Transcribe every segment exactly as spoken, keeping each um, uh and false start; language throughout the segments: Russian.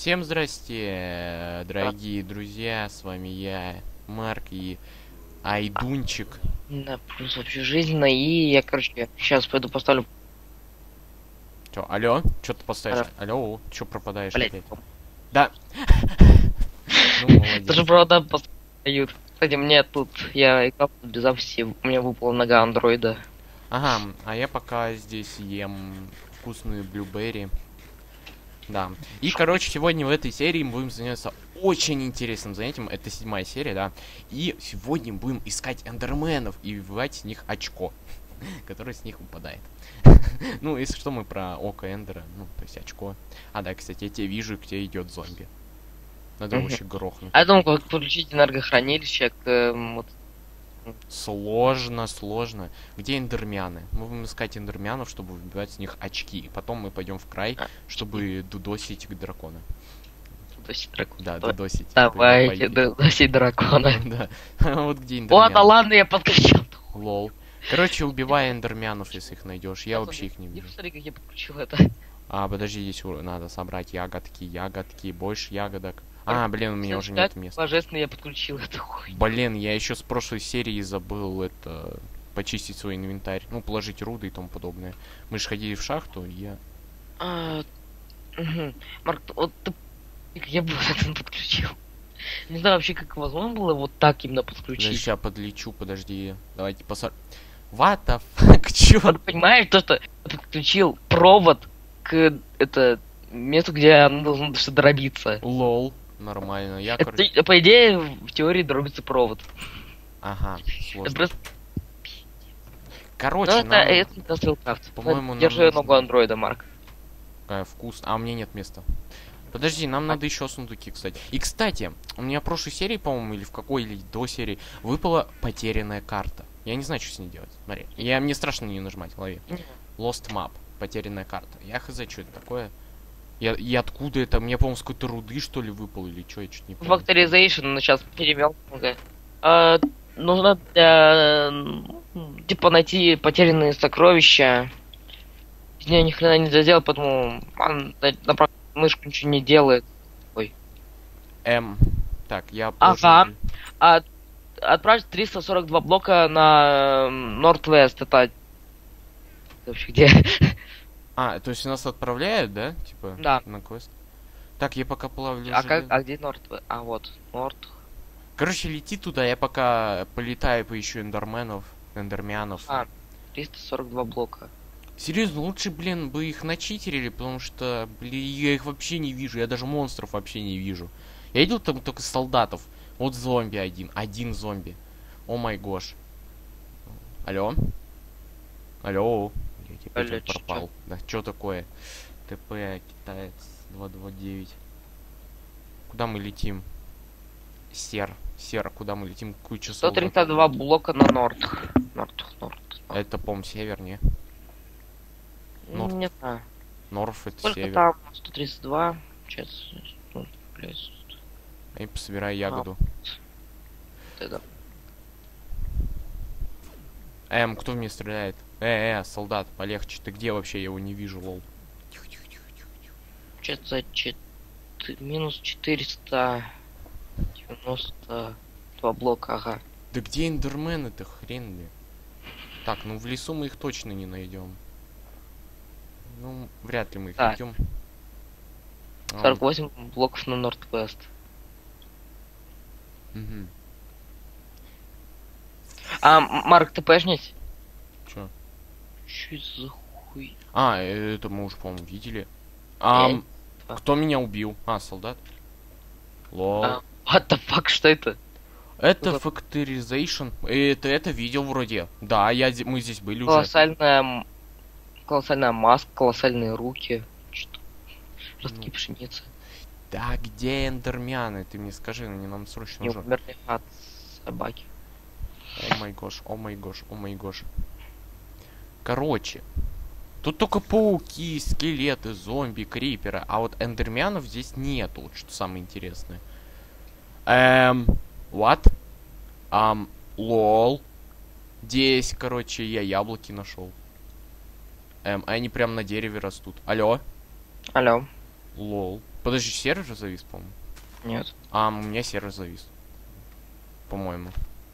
Всем здрасте, дорогие друзья, с вами я, Марк и Айдунчик. Да, плюс общежизненно, и я, короче, сейчас пойду поставлю... Чё, алло? Чё ты поставишь? Алло. Алло, чё пропадаешь Блять, опять? Да. Ну, молодец. даже провода поставят. Кстати, мне тут, я играл без записи, у меня выпала нога андроида. Ага, а я пока здесь ем вкусную блюберри. Да. И, короче, сегодня в этой серии мы будем заняться очень интересным занятием. Это седьмая серия, да. И сегодня мы будем искать эндерменов и выбивать с них очко, которое с них выпадает. Ну, если что, мы про око эндера, ну, то есть очко. А, да, кстати, я тебя вижу, где идет зомби. Надо его вообще грохнуть. А я думал, как подключить энергохранилище к... эм, вот, Сложно, сложно. Где эндермяны? Мы будем искать эндермянов, чтобы выбивать с них очки. Потом мы пойдем в край, а, чтобы дудосить дракона. дудосить дракона. Да, дудосить. Давайте, дудосить дракона. Да. Вот где Ладно, эндермян. ладно, я подключил. Лол. Короче, убивай эндермянов, если их найдешь. Я Сейчас, вообще их не иди вижу. посмотри, как я подключил это. А, подожди, здесь у- надо собрать ягодки, ягодки, больше ягодок. А, блин, у меня уже Как нет места. божественно я подключил эту хуйню. Блин, я еще с прошлой серии забыл это почистить свой инвентарь. Ну, положить руды и тому подобное. Мы же ходили в шахту, и я... А, мгм. Марк, вот ты... как я бы это подключил. Не знаю вообще, как возможно было вот так именно подключить. Сейчас подлечу, подожди. Давайте посмотрим. What the fuck, чё? Вот понимаешь, то, что я подключил провод к это месту, где оно должно что дробиться. Лол. Нормально. Я, Это, короче... по идее, в теории дробится провод. Ага, Это сложно. просто... Короче, Ну, это, нам... это Industrial Craft. По-моему, нам Держи нужно- ногу андроида, Марк. Какая вкус. А у меня нет места. Подожди, нам надо еще сундуки, кстати. И, кстати, у меня в прошлой серии, по-моему, или в какой, или до серии, выпала потерянная карта. Я не знаю, что с ней делать. Смотри. Я, мне страшно на нее нажимать в голове. Lost Map. Потерянная карта. Я хз, что это такое? Я, и откуда это? Мне, по-моему, с какой-то руды, что ли, выпало, или что, я чуть не помню. Factorization, сейчас перевел. Ага. А, нужно для... ну, типа найти потерянные сокровища. Из нее ни хрена нельзя сделать, поэтому он на, на практике мышка ничего не делает. М. Так, я Ага. положил- А, отправить триста сорок два блока на м, Northwest. Это... это вообще где? А, то есть нас отправляют, да? Типа, Да. на квест. Так, я пока плавлю. А, как, железо. а где Northwest? А, вот. Норд. Короче, лети туда, я пока полетаю, поищу эндерменов, эндермянов. А, триста сорок два блока. Серьезно, лучше, блин, бы их начитерили, потому что, блин, я их вообще не вижу, я даже монстров вообще не вижу. Я видел там только солдатов. Вот зомби один, один зомби. О май гош. Алло? Алло? Я типа Алло, опять чё? пропал. Да, что такое? ТП, китаец, два два девять. Куда мы летим? Сер, Сер, куда мы летим? Куча сто солдат. тридцать два блока на Норд. Норд, Норд. Это, по-моему, север, не? Норд. Не знаю. Норф это Сколько север. там? сто тридцать два. Сейчас. Ну, блядь, Я пособираю ягоду. это. Эм, кто в меня стреляет? Э, э, солдат, полегче. Ты где вообще? Я его не вижу, лол. Тихо, тихо, тихо, тихо, тихо. Что-то чет... минус четыреста девяносто два блока, ага. Да где эндермен это хрен ли? Так, ну в лесу мы их точно не найдем. Ну, вряд ли мы их Так. найдем. А, сорок восемь блоков на Норд-Вест. мгм. А, М- Марк, ты пэшнись? Чё? Чё это за хуй? А, э, это мы уже, по-моему, видели. А, Я- кто меня убил? А, солдат? Лол. А, what the fuck, что это? Это вот- Factorization. Это, это видел вроде. Да, я, зе- мы здесь были уже. Колоссальная... м- Колоссальная маска, колоссальные руки. Что? Ростки Ну. пшеницы. Да где эндермяны? Ты мне скажи, они нам срочно Не нужны. умерли от собаки. О май гош, о май гош, о май гош. Короче, тут только пауки, скелеты, зомби, криперы, а вот эндермянов здесь нету, вот что самое интересное. Эм, what? Ам, лол. Здесь, короче, я яблоки нашел. Эм, они прям на дереве растут. Алло? Алло. Лол. Подожди, сервер же завис, по-моему. Нет. А, у меня сервер завис. По-моему.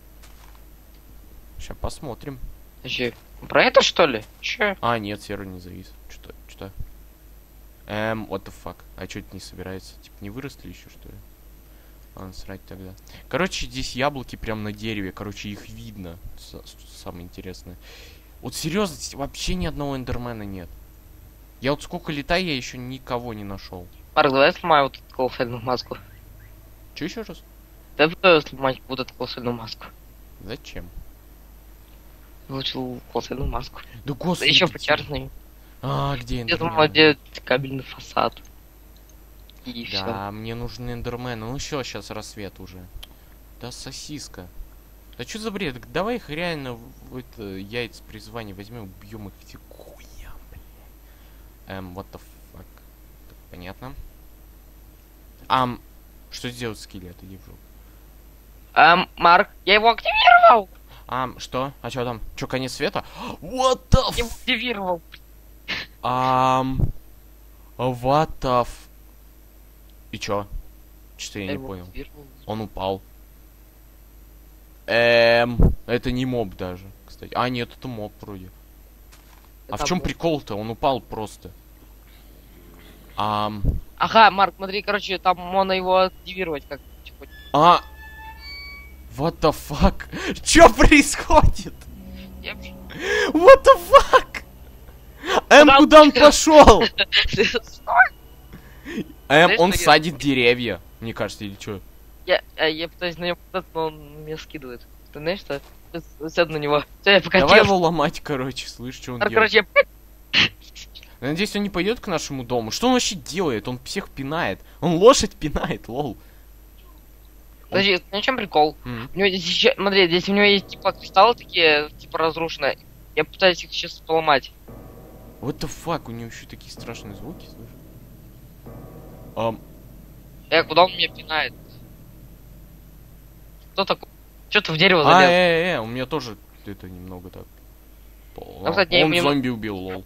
Сейчас посмотрим. Подожди, про это что ли? Че? А, нет, сервер не завис. Что? Что? Эм, what the fuck? А что это не собирается? Типа не выросли еще, что ли? Ладно, срать тогда. Короче, здесь яблоки прям на дереве. Короче, их видно. С Самое интересное. Вот серьезно, здесь вообще ни одного эндермена нет. Я вот сколько летаю, я еще никого не нашел. Марк, давай сломаю вот эту колоссальную маску. Че еще раз? Давай сломать вот эту колоссальную маску. Зачем? Получил колоссальную маску. Да господи. Еще где- почарный. А, где Я думал, эндермен? где кабельный фасад. И все. Да, мне нужны эндермены. Ну еще сейчас рассвет уже. Да сосиска. Да что за бред? Давай их реально в в это яйца призвания возьмем, убьем их все хуя, блядь. Эм, what the fuck. Так, понятно. Ам, что сделать скелет? Иди в жопу. Эм, Марк, я его активировал! Ам, что? А что там? Что, конец света? What the Я его f... активировал. Ам... What the f... И чё? Что-то я Я не его понял. активировал. Он упал. Эм, это не моб даже, кстати. А, нет, это моб вроде. А в Это чем моб. прикол-то? Он упал просто. Ам... Ага, Марк, смотри, короче, там можно его активировать как типа. А... What the fuck? Чё происходит? Я- What the fuck? Эм, Куда куда он он пошел? Что? Эм, Знаешь, он что я- садит деревья. Мне кажется, или что? Я, э, я пытаюсь на него пытаться, но он меня скидывает. Ты знаешь что? Сейчас сяду на него. Все, я покатил. Давай его ломать, короче, слышь, что он Марк, делает. короче, я... Я надеюсь, он не пойдет к нашему дому. Что он вообще делает? Он всех пинает. Он лошадь пинает, лол. Подожди, ну чем прикол? М. У него здесь еще, смотри, здесь у него есть типа кристаллы такие, типа разрушенные. Я пытаюсь их сейчас поломать. What the fuck? У него еще такие страшные звуки, слышишь? Ам, Э, куда он меня пинает? Кто такой? Что ты в дерево а, залез? э, э, э, у меня тоже это немного так. Пол- Ну, кстати, я он ему- зомби убил, лол.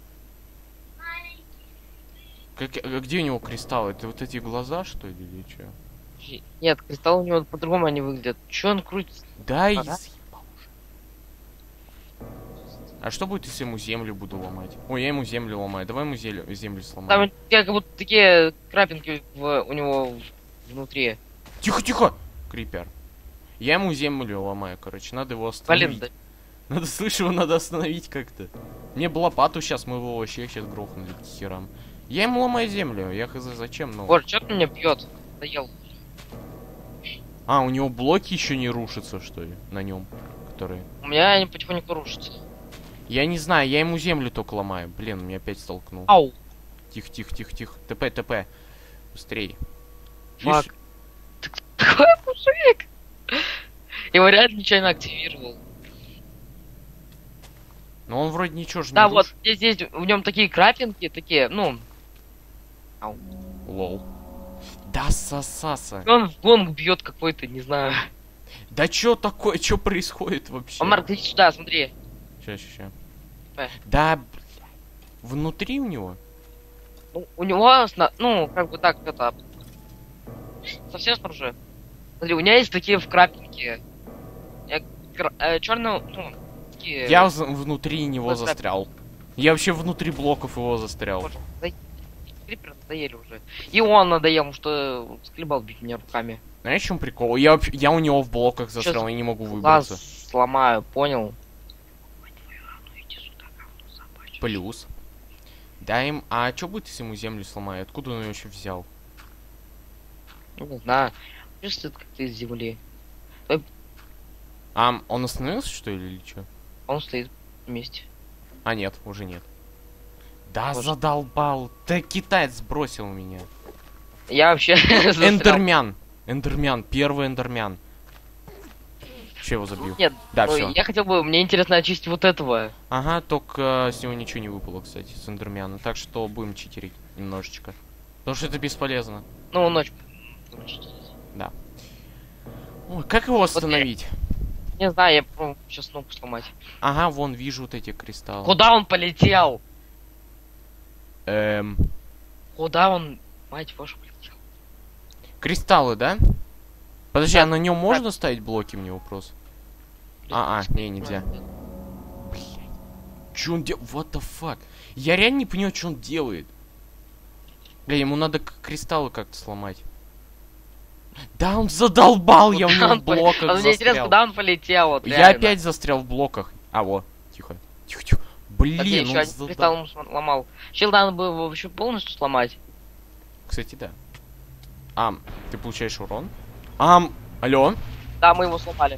Как, а где у него кристаллы? Это вот эти глаза, что ли, или что? Нет, кристаллы у него по-другому они выглядят. Че он крутится? Да и Ага. съебал уже. А что будет, если ему землю буду ломать? Ой, я ему землю ломаю. Давай ему землю, землю сломаем. Там как будто такие крапинки в, у него внутри. Тихо, тихо! Крипер. Я ему землю ломаю, короче. Надо его остановить. Блин, да. Надо, слышь, его надо остановить как-то. Мне бы лопату сейчас, мы его вообще сейчас грохнули к херам. Я ему ломаю землю. Я хз зачем, но... Вот, что ты меня бьет? Доел. А, у него блоки еще не рушатся, что ли, на нем, которые... У меня они потихоньку рушатся. Я не знаю, я ему землю только ломаю. Блин, меня опять столкнул. Ау. Тихо, тихо, тихо, тихо. ТП, ТП. Быстрей. Фак. Видишь? Ты кто такой мужик? Его реально нечаянно активировал. Но он вроде ничего же Да, не вот, рушит. здесь, здесь в нем такие крапинки, такие, ну, Лол. Да, сосаса. он в гонг бьет какой-то, не знаю. Да чё такое? Чё происходит вообще? А, Марк, иди сюда, смотри. Ща, ща, ща. Э. Да, блядь. Внутри у него? Ну, у него, сна- ну, как бы так, это... Совсем снаружи. Смотри, у меня есть такие в крапинки. Черные, ну, такие... Я з- внутри него вот застрял. Я вообще внутри блоков его застрял. Боже, да- Крипер надоели уже. И он надоел, потому что склебал бить меня руками. Знаешь, в чем прикол? Я, вообще- я у него в блоках застрял, Щас я не могу Глаз выбраться. сломаю, понял? Плюс. Дай им... А что будет, если ему землю сломаю? Откуда он ее вообще взял? Ну, не знаю. Чувствует как-то из земли. А, он остановился, что ли, или что? Он стоит вместе. А, нет, уже нет. Да Боже. задолбал. Да китаец сбросил меня. Я вообще застрял. Эндермян. Эндермян. Первый эндермян. Че его забил? Нет, Да, ну, все. я хотел бы, мне интересно очистить вот этого. Ага, только с него ничего не выпало, кстати, с эндермяна. Так что будем читерить немножечко. Потому что это бесполезно. Ну, ночь. Ой, как его остановить? Не знаю, я попробую сейчас кнопку сломать. Ага, вон вижу вот эти кристаллы. Куда он полетел? Эм, Куда он Мать вашу, полетел. Кристаллы, да? Подожди, Да. а на нем можно ставить блоки, мне вопрос? А, а, не, нельзя. Блять. Че он делает? What the fuck? Я реально не понимаю, что он делает. Бля, ему надо к- кристаллы как-то сломать. Да, он задолбал, я в Куда него он в поле- блоках А мне интересно, застрял. куда он полетел, вот, Я реально. опять застрял в блоках. А, вот, тихо. Тихо, тихо. Так я Блин, еще он один задол- кристалл ему сломал. Чел, надо было его вообще полностью сломать. Кстати, да. Ам, ты получаешь урон? Ам, алло? Да, мы его сломали.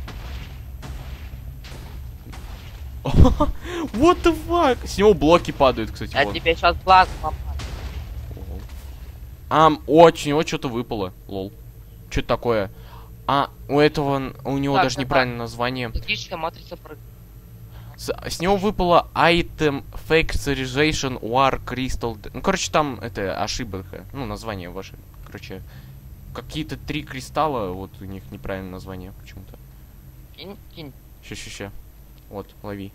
What the fuck? С него блоки падают, кстати, Я вот. тебе сейчас глаз сломаю. Лол. Ам, очень, вот что-то выпало. Лол. Что-то такое. А, у этого, н- у него Так, даже так, неправильное название. Логическая матрица про... С, с него выпало Item Factorization War Crystal. Д- Ну, короче, там это ошибка. Ну, название ваше. Короче, какие-то три кристалла, вот у них неправильное название почему-то. Кинь, кинь. Ща, ща, ща. Вот, лови.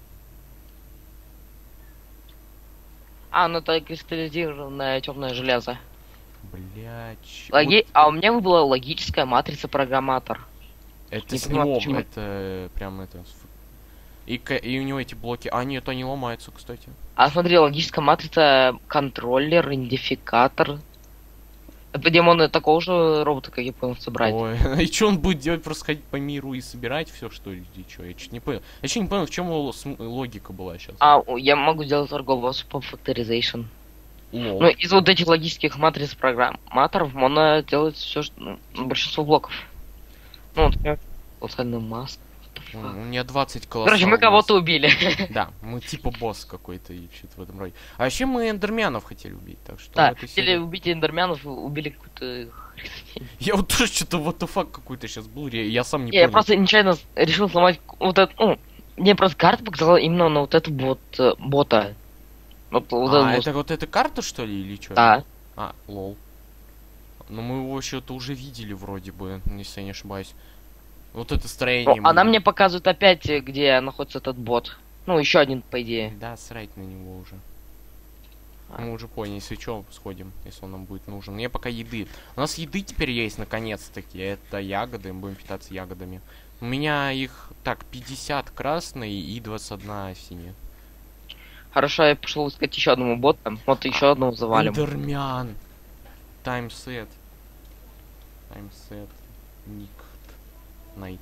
А, ну это кристаллизированное темное железо. Блять. Логи... А у меня была логическая матрица программатор. Это не с понимаю, него, почему. это прям это. с- И, к- и у него эти блоки. А, нет, они ломаются, кстати. А смотри, логическая матрица, контроллер, идентификатор. Это демоны такого же робота, как я понял, собрать. Ой, и что он будет делать? Просто ходить по миру и собирать все, что ли? И чё? Я чуть не понял. Я чуть не понял, в чем его см- логика была сейчас. А, я могу сделать торговый способ factorization. Лол. Ну, из вот этих логических матриц программаторов можно делать все, что... ну, большинство блоков. Ну, вот, например, колоссальный масс. У у меня двадцать колоссалов. Короче, мы кого-то убили. Да, мы типа босс какой-то и что-то в этом роде. А вообще мы эндермянов хотели убить, так что... Да, в этой хотели серии- убить эндермянов, убили какую-то... Я вот тоже что-то what the fuck какой-то сейчас был, я, я сам не Не, я понял. просто нечаянно с- решил сломать вот это... Ну, мне просто карта показала именно на вот эту вот э, бота. Вот, вот А, этот это вот эта карта, что ли, или что? вот. Да. А, лол. Ну мы его что-то уже видели вроде бы, если я не ошибаюсь. Вот это Ну, строение. она мы- мне показывает опять, э, где находится этот бот. Ну, еще один, по идее. Да, срать на него уже. А. Мы уже поняли, если что, сходим, если он нам будет нужен. Мне пока еды. У нас еды теперь есть, наконец-таки. Это ягоды, мы будем питаться ягодами. У меня их, так, пятьдесят красные и двадцать одна синяя. Хорошо, я пошел искать еще одного бота. Вот еще одного завалим. Эндермян. Таймсет. Таймсет. Ник. Найт.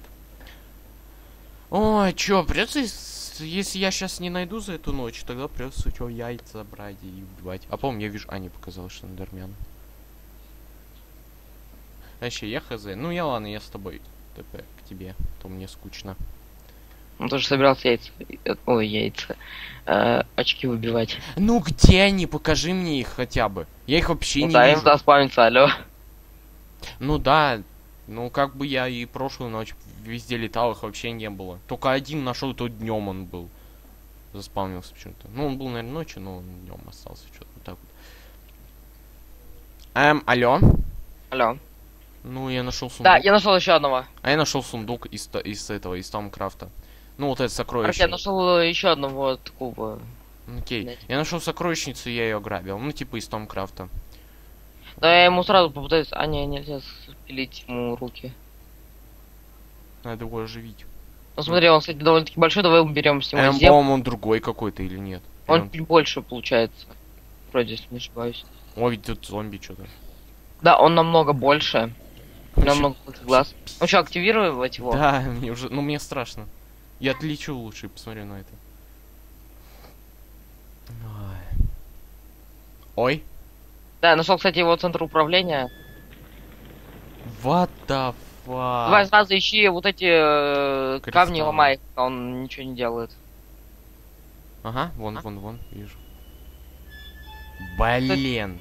Ой, чё, придется, с- если я сейчас не найду за эту ночь, тогда придется чё, яйца брать и убивать. А помню, я вижу, а, не показалось, что эндермян. Вообще, я хз. Ну, я ладно, я с тобой. ТП к тебе, а то мне скучно. Он тоже собирался яйца... э, Ой, яйца. Э, очки выбивать. Ну, где они? Покажи мне их хотя бы. Я их вообще Ну не да, им вижу. заспавнится, алло. Ну да, ну как бы я и прошлую ночь везде летал, их вообще не было. Только один нашел, то днем он был. Заспавнился почему-то. Ну, он был, наверное, ночью, но он днем остался что-то вот так вот. Эм, алло. Алло. Ну, я нашел сундук. Да, я нашел еще одного. А я нашел сундук из, та- из этого, из Тамкрафта. Ну, вот это Короче, сокровище. я нашел еще одного такого. Окей. блядь. Я нашел сокровищницу, и я ее ограбил. Ну, типа из Тамкрафта. Да, я ему сразу попытаюсь. А, не, нельзя спилить ему руки. Надо его оживить. Ну смотри, он, кстати, довольно-таки большой, давай уберем с него Эм, землю. по-моему, он другой какой-то или нет? Он Эм, чуть больше получается. Вроде, если не ошибаюсь. Ой, тут зомби что-то. Да, он намного больше. Намного больше глаз. Ну что, активировать его? Да, мне уже, ну мне страшно. Я отлечу лучше и посмотрю на это. Ой. Ой. Да, я нашел, кстати, его центр управления. What the fuck? Давай сразу ищи вот эти э, камни, Кристаллы. ломай, а он ничего не делает. Ага, вон, вон, вон, вижу. Блин.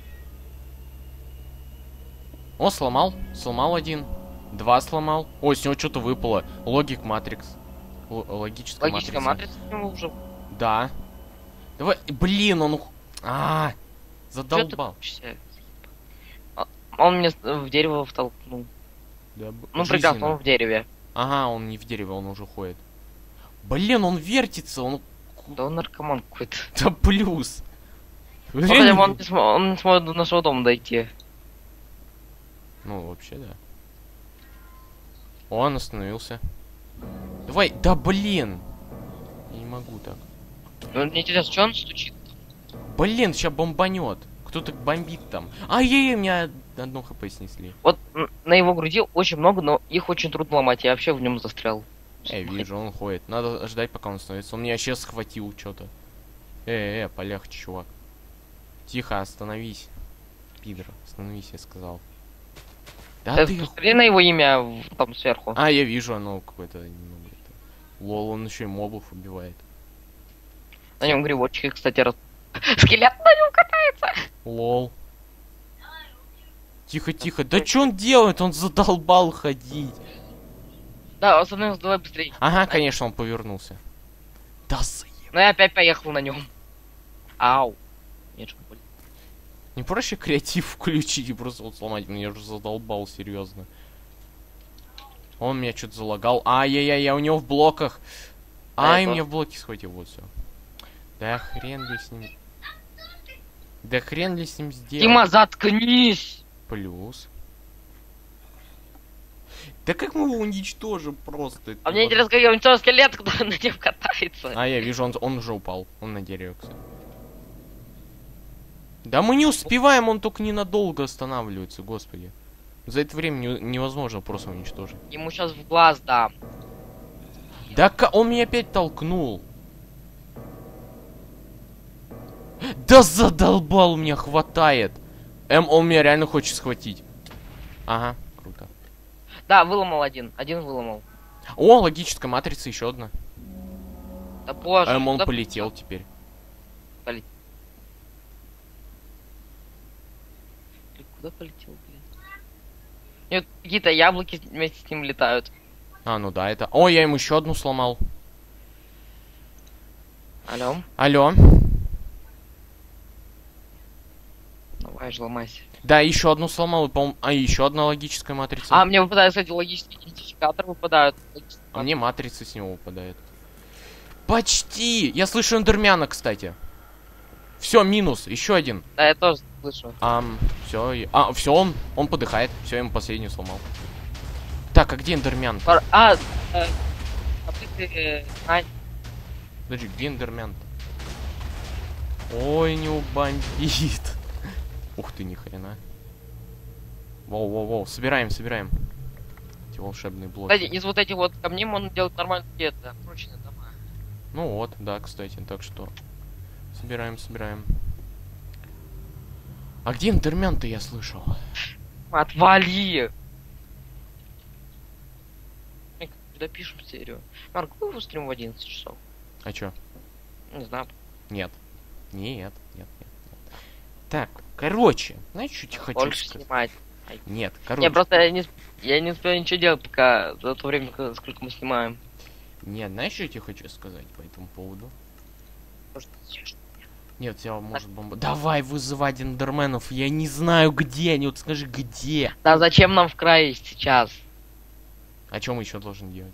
О, сломал. Сломал один. Два сломал. Ой, с него что-то выпало. Логик матрикс. Л- логическая, Логическая матрица. матрица у него уже. Да. Давай. Блин, он... ух- А, Чё ты задолбал. учишься? А, Он меня в дерево втолкнул. Да, б- Ну прекрасно, жизненно. он в дереве. Ага, он не в дереве, он уже ходит. Блин, он вертится, он... Да он наркоман какой-то. Да плюс. Ну, хотя бы он не, смо- он не сможет до нашего дома дойти. Ну, вообще, да. О, он остановился. Давай, да блин! Я не могу так. Ну, мне интересно, что он стучит? Блин, сейчас бомбанет. Кто-то бомбит там. Ай-яй-яй, меня одно хп снесли. Вот м, на его груди очень много, но их очень трудно ломать. Я вообще в нем застрял. Я вижу, он ходит. Надо ждать, пока он становится. Он меня сейчас схватил что-то. Э, э, полегче, чувак. Тихо, остановись. Пидор, остановись, я сказал. Да Э, ты... Посмотри на его имя в- там сверху. А, я вижу, оно какое-то немного... это. Лол, он еще и мобов убивает. На нем грибочки, кстати, раз... Скелет на нем катается! Лол. Тихо, тихо. Да что он делает? Он задолбал ходить. Да, остановился, давай быстрее. Ага, конечно, он повернулся. Да заеб... Но я опять поехал на нем. Ау. Нет, что болит. Не проще креатив включить и просто вот сломать? Меня уже задолбал, серьезно. Он меня что-то залагал. Ай-яй-яй, я у него в блоках. Да, Ай, я меня тоже. в блоке схватил, вот все. Да хрен ли с ним. Да хрен ли с ним сделать. Дима, заткнись! Плюс. Да как мы его уничтожим просто? А мне интересно, как я уничтожил скелет, когда он на нем катается. А, я вижу, он, он уже упал. Он на дереве, кстати. Да мы не успеваем, он только ненадолго останавливается, господи. За это время не- невозможно просто уничтожить. Ему сейчас в глаз дам. Да ка- он меня опять толкнул. Да задолбал, меня хватает. Эм, он меня реально хочет схватить. Ага, круто. Да, выломал один. Один выломал. О, логическая матрица, еще одна. Да боже. Эм, он куда полетел теперь. полетел? Куда полетел, блин? Нет, какие-то яблоки вместе с ним летают. А, ну да, это... О, я ему еще одну сломал. Алло? Алло. Давай же ломайся. Да, еще одну сломал, и, по-моему... А, еще одна логическая матрица. А, мне выпадает, кстати, логический идентификатор выпадают. А мне матрица с него выпадает. Почти! Я слышу эндермяна, кстати. Все, минус, еще один. Да, я тоже слышу. Ам, все, а, все, он, он подыхает. Все, я ему последнюю сломал. Так, а где эндермян? Пар- А, э, а ты, э, Ань, Подожди, где эндермян? Ой, не убомбит. Ух ты, ни хрена. Воу, воу, воу, собираем, собираем. Эти волшебные блоки. кстати, из вот этих вот камней можно делать нормально где-то прочные дома. Ну вот, да, кстати, так что собираем, собираем. А где эндермян-то я слышал? Отвали! Мы допишем серию. Марк, какой стрим в одиннадцать часов? А чё? Не знаю. Нет. Нет, нет, нет. нет. Так, короче, знаешь, что я хочу Больше сказать? снимать. Нет, Не, короче. просто я не, сп- я не успел ничего делать, пока за то время, когда- сколько мы снимаем. Нет, знаешь, что я тебе хочу сказать по этому поводу? Может, съешь? Нет, тебя может бомба... Давай вызывать эндерменов, я не знаю где они, вот скажи где. Да зачем нам в крае сейчас? А чем мы еще должны делать?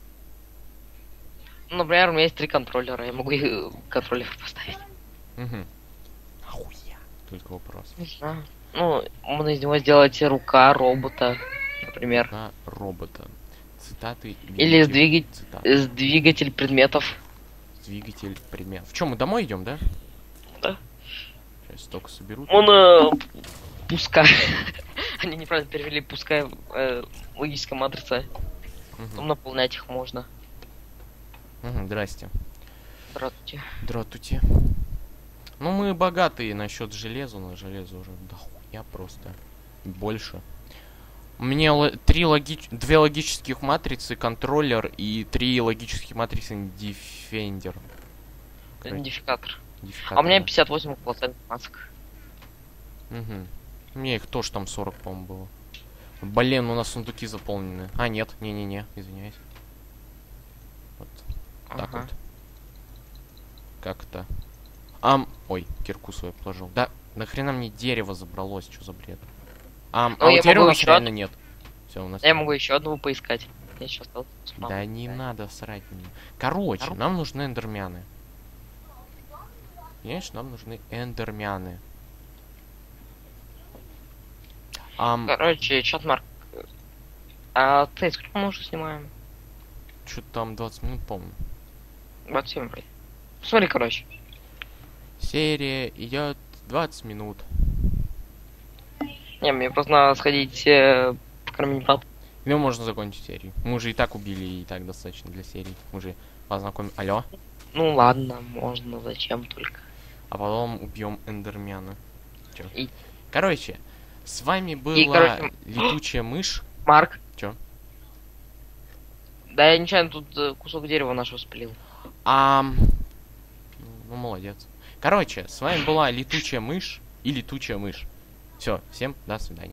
Ну, например, у меня есть три контроллера, я могу их э, контроллер поставить. Угу. Нахуя? Только вопрос. Не знаю. Ну, можно из него сделать рука робота, например. На робота. Цитаты. Или видите? сдвигать, Цитаты. сдвигатель предметов. Двигатель, предмет. В чем мы домой идем, да? Да. Сейчас только соберу. Он э, пускай. Они неправильно перевели пускай э, логическая матрица. Мгм. Там наполнять их можно. Мгм, здрасте. Здравствуйте. Здравствуйте. Ну, мы богатые насчет железа, но железо уже дохуя просто. Больше. У меня ло- три логич... две логических матрицы, контроллер и три логических матрицы дефендер. Короче, Идентификатор. идентификатор, А у меня да. пятьдесят восемь процентов масок. Мгм. У меня их тоже там сорок, по-моему, было. Блин, у нас сундуки заполнены. А, нет, не-не-не, извиняюсь. Вот так Ага. вот. Как-то. Ам, ой, кирку свою положил. Да, нахрена мне дерево забралось, что за бред? Ам, Ну, а я вот теперь у могу нас еще реально нет. Все, у нас. Я нет. могу еще одного поискать. Я сейчас стал с мамой. Да не надо срать мне. Короче, Короче. нам нужны эндермяны. Понимаешь, нам нужны эндермяны. Ам, Короче, чат Марк. А ты сколько мы уже снимаем? что-то там двадцать минут, по-моему. двадцать семь вроде. Смотри, короче. Серия идет двадцать минут. Не, мне просто надо сходить э, покормить папу. Ну, можно закончить серию. Мы уже и так убили, и так достаточно для серии. Мы уже познакомим. Алло. Ну ладно, можно, зачем только. А потом убьем эндермена. Чё? И- Короче, с вами была И, короче, летучая мышь. Марк. Чё? Да я нечаянно тут э, кусок дерева нашего спилил. Ам... Ну, молодец. Короче, с вами была летучая мышь и летучая мышь. Все, всем до свидания.